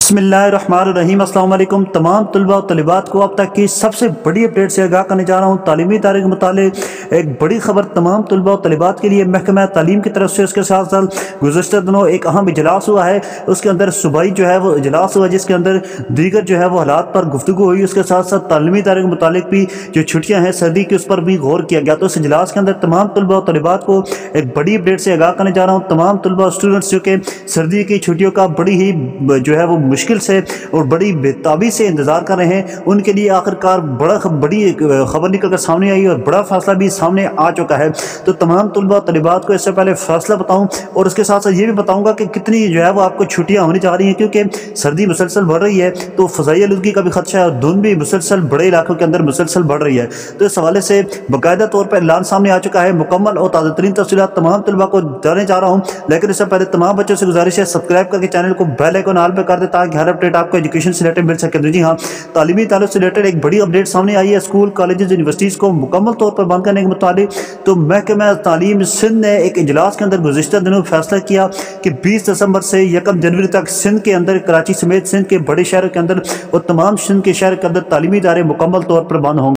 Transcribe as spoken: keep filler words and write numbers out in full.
बिस्मिल्लाहिर्रहमानिर्रहीम। अस्सलाम वालेकुम तमाम तलबा और तलिबात को अब तक की सबसे बड़ी अपडेट से आगाह करने जा रहा हूँ। तालीमी तारीख के मुतालिक एक बड़ी खबर तमाम तलबा और तलिबात के लिए महकमा तालीम की तरफ से। उसके साथ साथ गुज़श्ता दिनों एक अहम इजलास हुआ है, उसके अंदर सूबाई जो है वो इजलास हुआ जिसके अंदर दीगर जो है वो हालात पर गुफ्तगू हुई। उसके साथ साथ तालीमी तारीख के मुतालिक भी जो छुट्टियाँ हैं सर्दी की उस पर भी गौर किया गया। तो इस इजलास के अंदर तमाम तलबा और तलिबात को एक बड़ी अपडेट से आगाह करने जा रहा हूँ। तमाम तलबा और स्टूडेंट्स जो कि सर्दी की छुट्टियों का बड़ी ही जो है वो मुश्किल से और बड़ी बेताबी से इंतजार कर रहे हैं, उनके लिए आखिरकार बड़ा बड़ी खबर निकल कर सामने आई और बड़ा फैसला भी सामने आ चुका है। तो तमाम तलबा तलिबात को इससे पहले फैसला बताऊं और उसके साथ साथ ये भी बताऊंगा कि कितनी जो है वो आपको छुट्टियां होने जा रही हैं, क्योंकि सर्दी मुसलसल बढ़ रही है तो फ़ज़ाई आलूदगी का भी खदशा है और धुंध भी मुसलसल बड़े इलाकों के अंदर मुसलसल बढ़ रही है। तो इस हवाले से बाकायदा तौर पर ऐलान सामने आ चुका है। मुकम्मल और ताज़ा तरीन तफसीलात तमाम तलबा को देने जा रहा हूँ, लेकिन इससे पहले तमाम बच्चों से गुजारिश है सब्सक्राइब करके चैनल को बेल आइकन ऑल पे कर दे ताकि हर अपडेट आपको एजुकेशन से रिलेटेड मिल सके। तो जी हाँ, तालीमी ताल्लुक से रिलेटेड एक बड़ी अपडेट सामने आई है। स्कूल कॉलेजेस यूनिवर्सिटीज़ को मुकम्मल तौर पर बंद करने के मुताबिक तो महकमा तालीम सिंध ने एक इजलास के अंदर गुज़िश्ता दिनों फैसला किया कि बीस दिसंबर से यकम जनवरी तक सिंध के अंदर, कराची समेत सिंध के बड़े शहरों के अंदर और तमाम सिंध के शहर के अंदर तालीमी इदारे मुकम्मल तौर पर बंद होंगे।